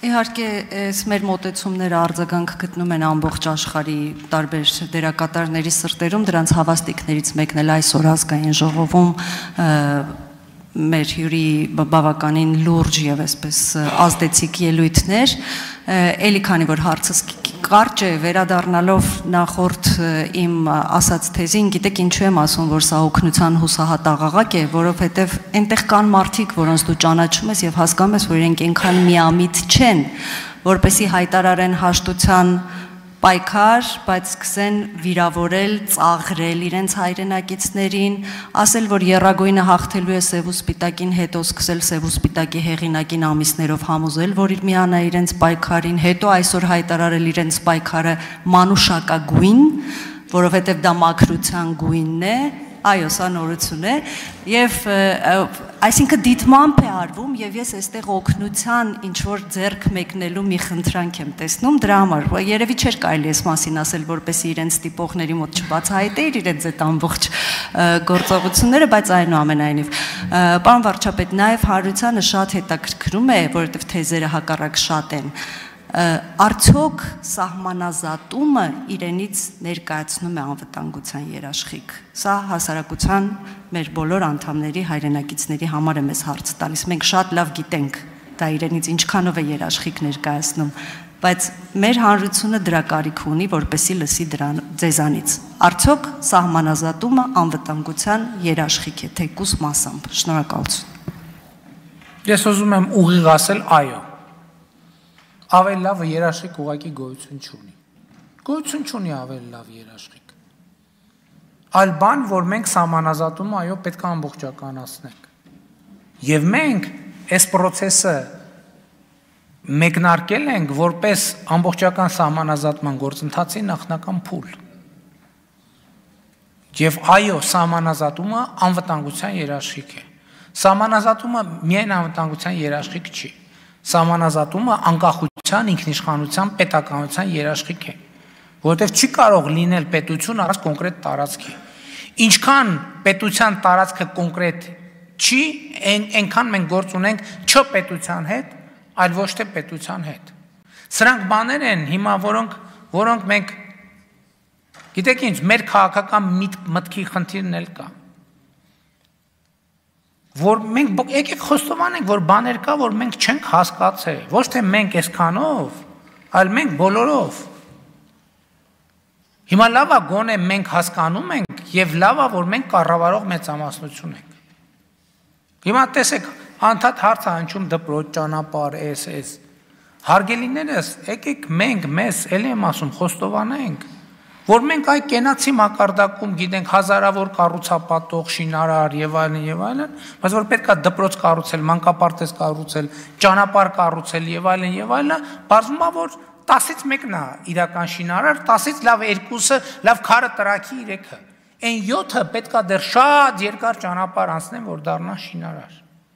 Իհարկե, այս մեր մոտեցումները արձագանք գտնում են ամբողջ աշխարհի տարբեր դերակատարների սրտերում, դրանց հավաստիքներից մեկն էլ այսօր ազգային ժողովում մեր հյուրի բավականին լուրջ եւ այսպես ազդեցիկ ելույթներ, էլի քանի որ հարցս կարճ է, վերադառնալով նախորդ իմ ասած թեզին, գիտեք ինչու եմ ասում, որ սա օգնության հուսահատ աղաղակ է, որովհետև այնտեղ կան մարդիկ, որոնց դու ճանաչում ես եւ հասկանում ես, որ իրենք այնքան միամիտ չեն, որպեսզի հայտարարեն հաշտության պայքար, բայց սկսեն վիրավորել, ծաղրել իրենց հայրենակիցներին, ասել, որ եռագույնը հաղթելու է սև ու սպիտակին, հետո սկսել սև ու սպիտակի հեղինակին ամիսներով համոզել, որ միանա իրենց պայքարին, հետո այսօր հայտարարել իրենց պայքարը մանուշակագույն, որովհետև դա մաքրության գույնն է, այո, սա նորություն է, եւ այսինքն դիտմամբ է արվում եւ ես այստեղ օգնության ինչ որ ձեռք մեկնելու մի խնդրանք եմ տեսնում դրա համար, երևի չէր կարելի այս մասին ասել, որպեսզի իրենց տիպողների մոտ չբացահայտեիր իրենց այդ ամբողջ գործողությունները, բայց այնուամենայնիվ պարոն վարչապետ, նաեւ Հարությունյանը շատ հետաքրքրում է, որովհետեւ թեզերը հակառակ շատ են, արդյոք սահմանազատումը իրենից ներկայացնում է անվտանգության երաշխիք։ Սա հասարակության մեր բոլոր անդամների հայրենակիցների համար է մեզ հարց տալիս։ Մենք շատ լավ գիտենք դա իրենից ինչքանով է երաշխիք ներկայացնում, բայց մեր հանրությունը դրա կարիք ունի, որպեսզի լսի ձեզանից։ Արդյոք սահմանազատումը անվտանգության երաշխիք է, թեկուզ մասամբ։ Շնորհակալություն։ Ես ուզում եմ ուղիղ ասել այո։ Ավելի լավ երաշխիք ուղղակի գոյություն չունի։ Գոյություն չունի ավելի լավ երաշխիք։ Այլ բան, որ մենք սահմանազատումը այո պետք է ամբողջականացնենք։ Եվ մենք այս process-ը մեկնարկել ենք որպես ամբողջական սահմանազատման գործընթացի նախնական փուլ։ Եվ այո, սահմանազատումը անվտանգության երաշխիք է։ Սահմանազատումը միայն անվտանգության երաշխիք չի։ Սահմանազատումը անկախության, ինքնիշխանության, պետականության երաշխիք է, որովհետև չի կարող լինել պետություն առանց կոնկրետ տարածքի։ Ինչքան պետության տարածքը կոնկրետ չի, այնքան մենք գործ ունենք չպետության հետ, այլ ոչ թե պետության հետ։ Սրանք բաներ են հիմա, որոնք մենք, գիտեք ինչ, մեր քաղաքական մտքի խնդիրն էլ կա։ Որ մենք եկեք խոստովանենք, որ բաներ կա, որ մենք չենք հասկացել, ոչ թե մենք այսքանով, այլ մենք բոլորով։ Հիմա լավ է գոնե մենք հասկանում ենք եւ լավ է, որ մենք կառավարող մեծամասնություն ենք։ Հիմա տեսեք, անդադ հարց է հնչում դպրոց, ճանապարհ, էս։ Հարգելիներս, եկեք մենք մեզ էլի եմ ասում, խոստովանենք, որ մենք այ կենացի մակարդակում գիտենք հազարավոր կառուցապատող, շինարար եւ այլն, բայց որ պետք է դպրոց կառուցել, մանկապարտեզ կառուցել, ճանապարհ կառուցել եւ այլն, բարձվում է որ 10-ից 1-ն է իրական շինարար, 10-ից լավ 2-ը, լավ քարը տրաքի 3-ը։ Այն 7-ը պետք է դեռ շատ երկար ճանապարհ անցնեն, որ դառնան շինարար։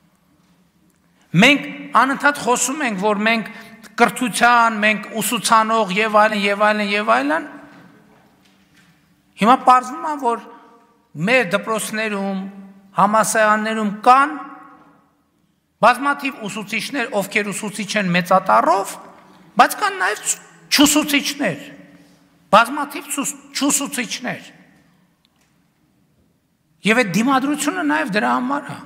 Մենք անընդհատ խոսում ենք, որ մենք կրթության, մենք ուսուցանող եւ այլն, Հիմա պարզվում է, որ մեր դպրոցներում, համալսարաններում կան բազմաթիվ ուսուցիչներ, ովքեր ուսուցիչ են մեծատառով, բայց կան նաև չուսուցիչներ, բազմաթիվ չուսուցիչներ։ Եվ այդ դիմադրությունը նաև դրա համար է։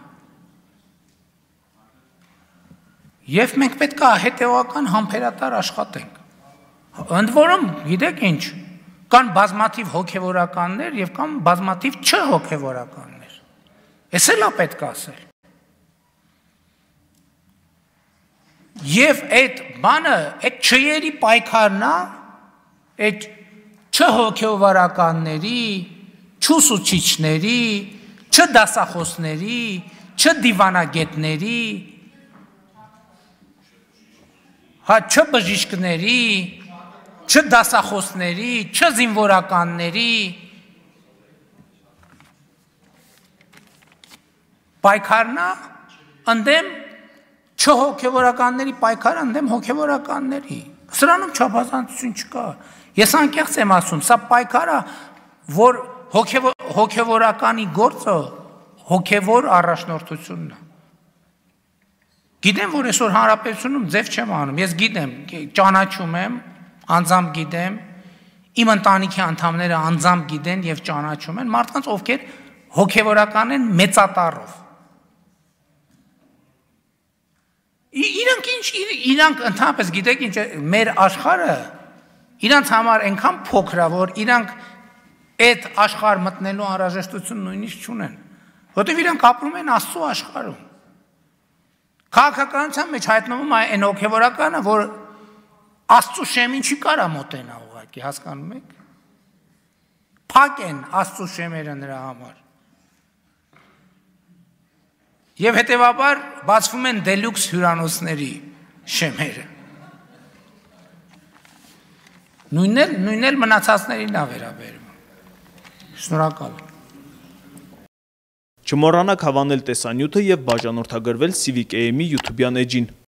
Եվ մենք պետք է հետևական համբերատար աշխատենք։ Ընդ որում, գիտեք ինչ, կան բազմաթիվ հոգևորականներ եւ կան բազմաթիվ չհոգևորականներ։ Էս էլ է պետք է ասել։ Եվ այդ բանը, այդ չերի պայքարն է, այդ չհոգևորականների, չուսուցիչների, չդասախոսների, չդիվանագետների, չբժիշկների, չդասախոսների, չզինվորականների պայքարն է ընդդեմ չհոգևորականների պայքարը ընդդեմ հոգևորականների։ Սրանում չափազանցություն չկա։ Ես անկեղծ եմ ասում, սա պայքարը, որ հոգևորականի գործը հոգևոր առաջնորդությունն է։ Գիտեմ, որ այսօր հանրապետությունում ձև չեմ անում, ես գիտեմ, ճանաչում եմ, անձամբ գիտեմ, իմ ընտանիքի անդամները անձամբ գիտեն եւ ճանաչում են մարդկանց, ովքեր հոգեվորական են մեծատառով։ Իրանք ընդհանրապես գիտեք ինչ մեր աշխարհը իրանց համար այնքան փոքր է, որ իրանք այդ աշխարհ մտնելու անհրաժեշտություն նույնիսկ չունեն, որտեղ իրանք ապրում են Աստծո աշխարհում։ Քաղաքականության մեջ հայտնվում է այն հոգեվորականը, որ Աստծո շեմին չի կարա մոտենա ուղղակի, հասկանում եք։ Փակ են Աստծո շեմերը նրա համար։ Եվ հետևաբար բացվում են դելյուքս հյուրանոցների շեմերը։ Նույնն էլ մնացածներին է վերաբերում։ Շնորհակալ եմ։ Չմոռանաք հավանել տեսանյութը և բաժանորդագրվել Civic AM-ի YouTube-յան էջին։